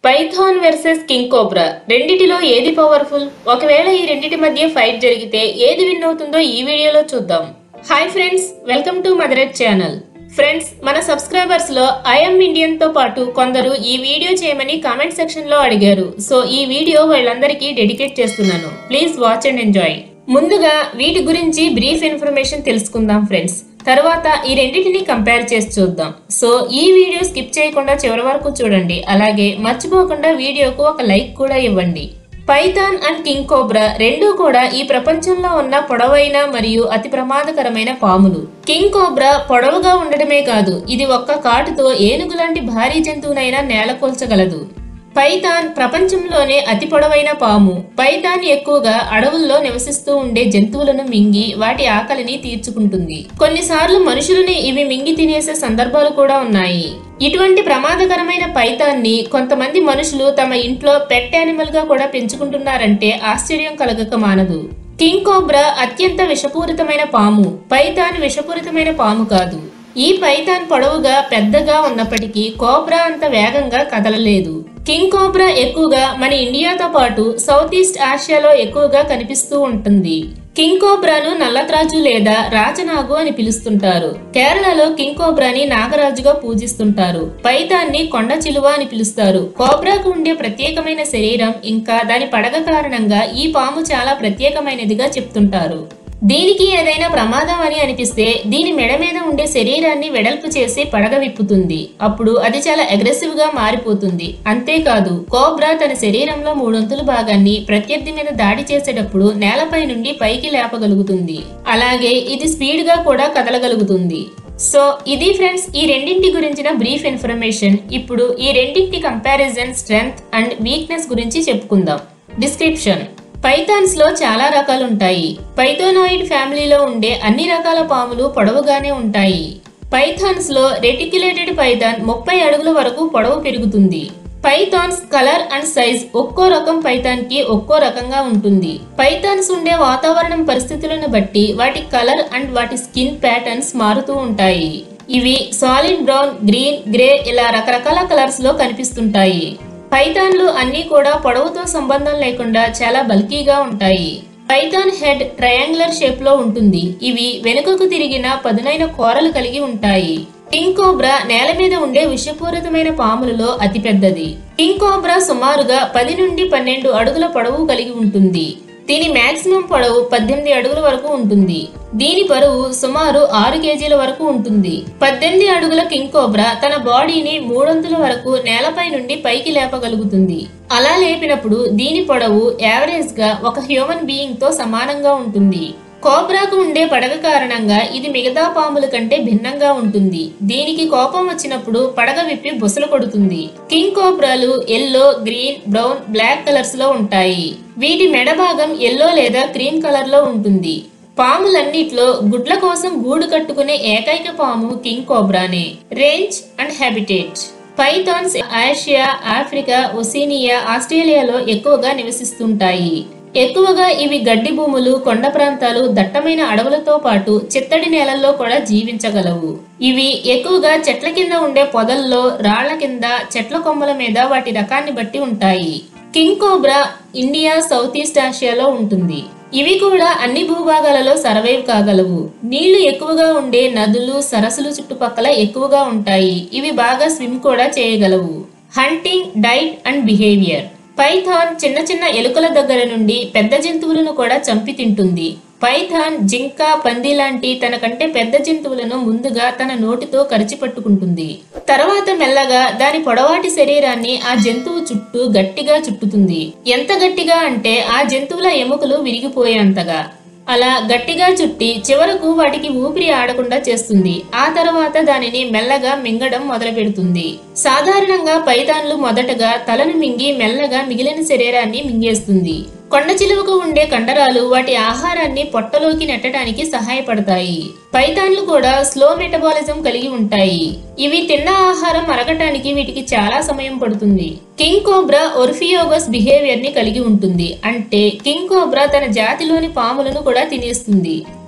Python versus king cobra రెండిటిలో ఏది powerful? ఒకవేళ ఈ రెండిటి మధ్య ఫైట్ జరిగితే ఏది విన్ అవుతుందో ఈ వీడియోలో చూద్దాం. హాయ్ ఫ్రెండ్స్, వెల్కమ్ టు మదరెట్ ఛానల్. ఫ్రెండ్స్, మన సబ్స్క్రైబర్స్ లో ఐఎమ్ ఇండియన్ తో పాటు కొందరు ఈ వీడియో చేయమని కామెంట్ సెక్షన్ లో అడిగారు. సో ఈ వీడియో వాళ్ళందరికీ డెడికేట్ చేస్తున్నాను. Please watch and enjoy. ముందుగా వీటి గురించి బ్రీఫ్ ఇన్ఫర్మేషన్ తెలుసుకుందాం ఫ్రెండ్స్. తర్వాత ఈ రెండింటిని కంపేర్ చేసి చూద్దాం. సో ఈ వీడియో స్కిప్ చేయకుండా చివరి వరకు చూడండి. అలాగే మర్చిపోకుండా వీడియోకు ఒక లైక్ కూడా ఇవ్వండి. పైథాన్ అండ్ కింగ్ కోబ్రా రెండూ కూడా ఈ ప్రపంచంలో ఉన్న పొడవైన మరియు అతి ప్రమాదకరమైన పాములు. కింగ్ కోబ్రా పొడవుగా ఉండడమే కాదు, ఇది ఒక్క కాటుతో ఏనుగు లాంటి భారీ జంతువునైనా నేలకూల్చగలదు. పైథాన్ ప్రపంచంలోనే అతి పొడవైన పాము. పైథాన్ ఎక్కువగా అడవుల్లో నివసిస్తూ ఉండే జంతువులను మింగి వాటి ఆకలిని తీర్చుకుంటుంది. కొన్నిసార్లు మనుషులని ఇవి మింగి తినేసే సందర్భాలు కూడా ఉన్నాయి. ఇటువంటి ప్రమాదకరమైన పైథాన్ ని కొంతమంది మనుషులు తమ ఇంట్లో పెట్ యానిమల్ గా కూడా పెంచుకుంటున్నారంటే ఆశ్చర్యం కలగక మానదు. కింగ్ కోబ్రా అత్యంత విషపూరితమైన పాము. పైథాన్ విషపూరితమైన పాము కాదు. ఈ పైథాన్ పొడవుగా పెద్దగా ఉన్నప్పటికీ కోబ్రా అంత వేగంగా కదలలేదు. కింగ్ కోబ్రా ఎక్కువగా మన ఇండియాతో పాటు సౌత్ ఈస్ట్ ఆసియాలో ఎక్కువగా కనిపిస్తూ ఉంటుంది. కింగ్ కోబ్రాను నల్లత్రాజు లేదా రాచనాగు అని పిలుస్తుంటారు. కేరళలో కింగ్ కోబ్రాని నాగరాజుగా పూజిస్తుంటారు. పైథాన్ ని కొండ చిలువ అని పిలుస్తారు. కోబ్రాకు ఉండే ప్రత్యేకమైన శరీరం ఇంకా దాని పడగ కారణంగా ఈ పాము చాలా ప్రత్యేకమైనదిగా చెప్తుంటారు. దీనికి ఏదైనా ప్రమాదం అని అనిపిస్తే దీని మెడ మీద ఉండే శరీరాన్ని వెడల్పు చేసి పడగ విప్పుతుంది. అప్పుడు అది చాలా అగ్రెసివ్ గా మారిపోతుంది. అంతేకాదు, కోబ్రా తన శరీరంలో 3/4 భాగాన్ని ప్రత్యర్థి మీద దాడి చేసేటప్పుడు నేలపై నుండి పైకి లేపగలుగుతుంది. అలాగే ఇది స్పీడ్ గా కూడా కదలగలుగుతుంది. సో ఇది ఫ్రెండ్స్ ఈ రెండింటి గురించిన బ్రీఫ్ ఇన్ఫర్మేషన్. ఇప్పుడు ఈ రెండింటి కంపారిజన్, స్ట్రెంగ్త్ అండ్ వీక్నెస్ గురించి చెప్పుకుందాం. డిస్క్రిప్షన్. పైథాన్స్ లో చాలా రకాలు ఉంటాయి. పైథోనాయిడ్ ఫ్యామిలీలో ఉండే అన్ని రకాల పాములు పొడవుగానే ఉంటాయి. పైథాన్స్ లో రెటిక్యులేటెడ్ పైథాన్ 30 అడుగుల వరకు పొడవు పెరుగుతుంది. పైథాన్స్ కలర్ అండ్ సైజ్ ఒక్కో రకం పైథాన్ కి ఒక్కో రకంగా ఉంటుంది. పైథాన్స్ ఉండే వాతావరణం పరిస్థితులను బట్టి వాటి కలర్ అండ్ వాటి స్కిన్ ప్యాటర్న్స్ మారుతూ ఉంటాయి. ఇవి సాలిడ్ బ్రౌన్, గ్రీన్, గ్రే ఇలా రకరకాల కలర్స్ లో కనిపిస్తుంటాయి. పైథాన్లు అన్ని కూడా పొడవుతో సంబంధం లేకుండా చాలా బల్కీగా ఉంటాయి. పైథాన్ హెడ్ ట్రయాంగులర్ షేప్ లో ఉంటుంది. ఇవి వెనుకకు తిరిగిన పదునైన కోరలు కలిగి ఉంటాయి. కింగ్ కోబ్రా నేల మీద ఉండే విషపూరితమైన పాములలో అతిపెద్దది. కింగ్ కోబ్రా సుమారుగా 10 నుండి 12 అడుగుల పొడవు కలిగి ఉంటుంది. దీని మాక్సిమం పొడవు 18 అడుగుల వరకు ఉంటుంది. దీని బరువు సుమారు 6 కేజీల వరకు ఉంటుంది. 18 అడుగుల కింగ్ కోబ్రా తన బాడీని 3 వరకు నేలపై నుండి పైకి లేపగలుగుతుంది. అలా లేపినప్పుడు దీని పొడవు యావరేజ్ గా ఒక హ్యూమన్ బీయింగ్ తో సమానంగా ఉంటుంది. కోబ్రాకు ఉండే పడగ కారణంగా ఇది మిగతా పాముల కంటే భిన్నంగా ఉంటుంది. దీనికి కోపం వచ్చినప్పుడు పడగ విప్పి బుసలు కొడుతుంది. కింగ్ కోబ్రాలు yellow, green, brown, black colours లో ఉంటాయి. వీటి మెడ భాగం ఎల్లో లేదా క్రీమ్ కలర్ లో ఉంటుంది. పాములన్నిట్లో గుడ్ల కోసం గూడు కట్టుకునే ఏకైక పాము కింగ్ కోబ్రానే. Range and habitat. Pythons Asia, Africa, Oceania, ఆస్ట్రేలియాలో ఎక్కువగా నివసిస్తుంటాయి. ఎక్కువగా ఇవి గడ్డి భూములు, కొండ ప్రాంతాలు, దట్టమైన అడవులతో పాటు చిత్తడి నేలల్లో కూడా జీవించగలవు. ఇవి ఎక్కువగా చెట్ల కింద ఉండే పొదల్లో, రాళ్ల కింద, చెట్ల కొమ్మల మీద వాటి రకాన్ని బట్టి ఉంటాయి. King cobra India, south east ఆసియాలో ఉంటుంది. ఇవి కూడా అన్ని భూభాగాలలో సర్వైవ్ కాగలవు. నీళ్లు ఎక్కువగా ఉండే నదులు, సరస్సులు చుట్టుపక్కల ఎక్కువగా ఉంటాయి. ఇవి బాగా స్విమ్ కూడా చేయగలవు. Hunting, diet and behaviour. Python చిన్న చిన్న ఎలుకల దగ్గర నుండి పెద్ద జంతువులను కూడా చంపి తింటుంది. పైథాన్ జింక, పంది లాంటి తన కంటే పెద్ద జంతువులను ముందుగా తన నోటితో కరిచి పట్టుకుంటుంది. తర్వాత మెల్లగా దాని పొడవాటి శరీరాన్ని ఆ జంతువు చుట్టూ గట్టిగా చుట్టుతుంది. ఎంత గట్టిగా అంటే ఆ జంతువుల ఎముకలు విరిగిపోయేంతగా. అలా గట్టిగా చుట్టి చివరకు వాటికి ఊపిరి ఆడకుండా చేస్తుంది. ఆ తర్వాత దానిని మెల్లగా మింగడం మొదలు పెడుతుంది. సాధారణంగా పైథాన్లు మొదటగా తలను మింగి మెల్లగా మిగిలిన శరీరాన్ని మింగేస్తుంది. కొండ చిలువకు ఉండే కండరాలు వాటి ఆహారాన్ని పొట్టలోకి నెట్టడానికి సహాయపడతాయి. పైథాన్లు కూడా స్లో మెటబాలిజం కలిగి ఉంటాయి. ఇవి తిన్న ఆహారం అరగటానికి వీటికి చాలా సమయం పడుతుంది. కింగ్ కోబ్రా ఒర్ఫియోగస్ బిహేవియర్ ని కలిగి ఉంటుంది. అంటే కింగ్ కోబ్రా తన జాతిలోని పాములను కూడా తినేస్తుంది.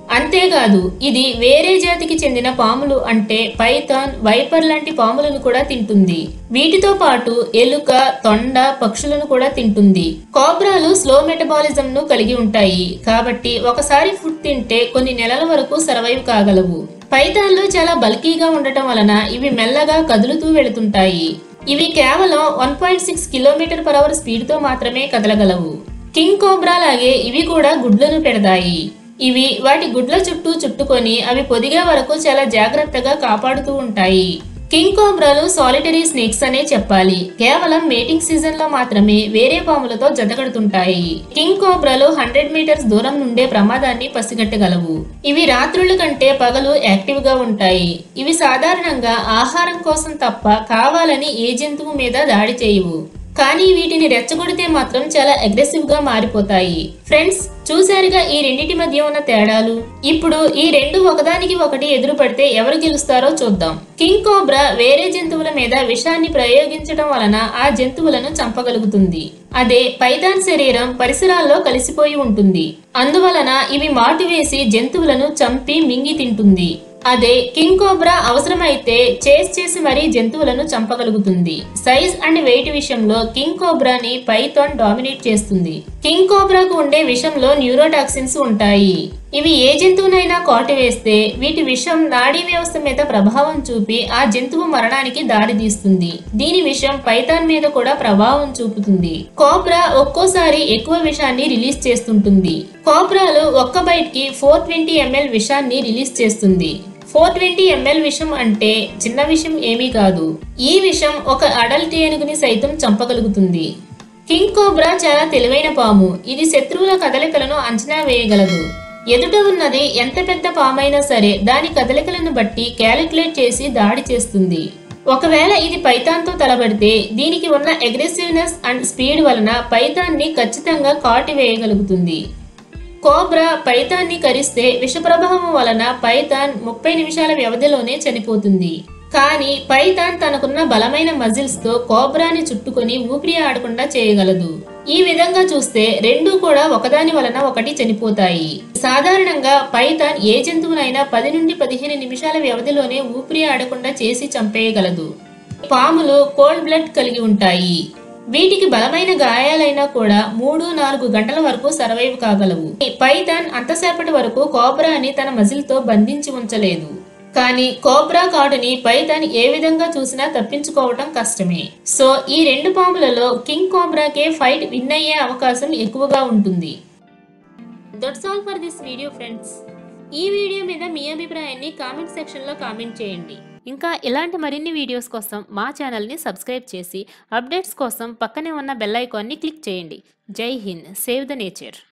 అంతేకాదు ఇది వేరే జాతికి చెందిన పాములు అంటే పైథాన్, వైపర్ లాంటి పాములను కూడా తింటుంది. వీటితో పాటు ఎలుక, తొండ, పక్షులను కూడా తింటుంది. కోబ్రాలు స్లో మెటబాలిజం ను కలిగి ఉంటాయి కాబట్టి ఒకసారి ఫుడ్ తింటే కొన్ని నెలల వరకు సర్వైవ్ కాగలవు. పైథాన్లు చాలా బల్కీగా ఉండటం వలన ఇవి మెల్లగా కదులుతూ వెళుతుంటాయి. ఇవి కేవలం 1.6 km/h స్పీడ్ తో మాత్రమే కదలగలవు. కింగ్ కోబ్రా లాగే ఇవి కూడా గుడ్లను పెడతాయి. ఇవి వాటి గుడ్ల చుట్టూ చుట్టుకొని అవి పొదిగే వరకు చాలా జాగ్రత్తగా కాపాడుతూ ఉంటాయి. కింగ్ కోబ్రాలు సాలిటరీ స్నేక్స్ అనే చెప్పాలి. కేవలం మేటింగ్ సీజన్ లో మాత్రమే వేరే పాములతో జతకడుతుంటాయి. కింగ్ కోబ్రాలు 100 మీటర్స్ దూరం నుండే ప్రమాదాన్ని పసిగట్టగలవు. ఇవి రాత్రుల కంటే పగలు యాక్టివ్ గా ఉంటాయి. ఇవి సాధారణంగా ఆహారం కోసం తప్ప కావాలని ఏ జంతువు మీద దాడి చేయవు. కానీ వీటిని రెచ్చగొడితే మాత్రం చాలా అగ్రెసివ్ గా మారిపోతాయి. ఫ్రెండ్స్, చూసారుగా ఈ రెండిటి మధ్య ఉన్న తేడాలు. ఇప్పుడు ఈ రెండు ఒకదానికి ఒకటి ఎదురు పడితే ఎవరు గెలుస్తారో చూద్దాం. కింగ్ కోబ్రా వేరే జంతువుల మీద విషాన్ని ప్రయోగించడం వలన ఆ జంతువులను చంపగలుగుతుంది. అదే పైథాన్ శరీరం పరిసరాల్లో కలిసిపోయి ఉంటుంది. అందువలన ఇవి మాటు వేసి జంతువులను చంపి మింగి తింటుంది. అదే కింగ్ కోబ్రా అవసరమైతే చేస్ చేసి మరీ జంతువులను చంపగలుగుతుంది. సైజ్ అండ్ వెయిట్ విషయంలో కింగ్ కోబ్రాని పైథాన్ డామినేట్ చేస్తుంది. కింగ్ కోబ్రాకు ఉండే విషంలో న్యూరోటాక్సిన్స్ ఉంటాయి. ఇవి ఏ జంతువునైనా కాటు వేస్తే వీటి విషం నాడీ వ్యవస్థ మీద ప్రభావం చూపి ఆ జంతువు మరణానికి దారితీస్తుంది. దీని విషం పైథాన్ మీద కూడా ప్రభావం చూపుతుంది. కోబ్రా ఒక్కోసారి ఎక్కువ విషాన్ని రిలీజ్ చేస్తుంటుంది. కోబ్రాలు ఒక్క బైట్ కి 420 ml విషాన్ని రిలీజ్ చేస్తుంది. 420 ml విషం అంటే చిన్న విషం ఏమీ కాదు. ఈ విషం ఒక అడల్ట్ ఏనుగుని సైతం చంపగలుగుతుంది. కింగ్ కోబ్రా చాలా తెలివైన పాము. ఇది శత్రువుల కదలికలను అంచనా వేయగలదు. ఎదుట ఉన్నది ఎంత పెద్ద పామైనా సరే దాని కదలికలను బట్టి క్యాలిక్యులేట్ చేసి దాడి చేస్తుంది. ఒకవేళ ఇది పైథాన్ తో తలబడితే దీనికి ఉన్న అగ్రెసివ్నెస్ అండ్ స్పీడ్ వలన పైథాన్ ని ఖచ్చితంగా కాటు వేయగలుగుతుంది. కోబ్రా పైథాన్ ని కరిస్తే విష ప్రభావం వలన పైథాన్ 30 నిమిషాల వ్యవధిలోనే చనిపోతుంది. కానీ పైథాన్ తనకున్న బలమైన మజిల్స్ తో కోబ్రాని చుట్టుకొని ఊపిరి ఆడకుండా చేయగలదు. ఈ విధంగా చూస్తే రెండూ కూడా ఒకదాని వలన ఒకటి చనిపోతాయి. సాధారణంగా పైథాన్ ఏ జంతువునైనా 10 నుండి 15 నిమిషాల వ్యవధిలోనే ఊపిరి ఆడకుండా చేసి చంపేయగలదు. పాములు కోల్డ్ బ్లడ్ కలిగి ఉంటాయి. వీటికి బలమైన గాయాలైనా కూడా 3-4 గంటల వరకు సర్వైవ్ కాగలవు. పైథాన్ అంతసేపటి వరకు కోబ్రాని తన మజిల్ తో బంధించి ఉంచలేదు. కానీ కోబ్రా కాటుని పైథాన్ ఏ విధంగా చూసినా తప్పించుకోవటం కష్టమే. సో ఈ రెండు పాములలో కింగ్ కోబ్రాకే ఫైట్ విన్ అయ్యే అవకాశం ఎక్కువగా ఉంటుంది. That's all for this video friends. ఈ వీడియో మీద మీ అభిప్రాయాన్ని కామెంట్ సెక్షన్ లో కామెంట్ చేయండి. ఇంకా ఇలాంటి మరిన్ని వీడియోస్ కోసం మా ఛానల్ని సబ్స్క్రైబ్ చేసి అప్డేట్స్ కోసం పక్కనే ఉన్న బెల్ ఐకాన్ని క్లిక్ చేయండి. జై హింద్, సేవ్ ద నేచర్.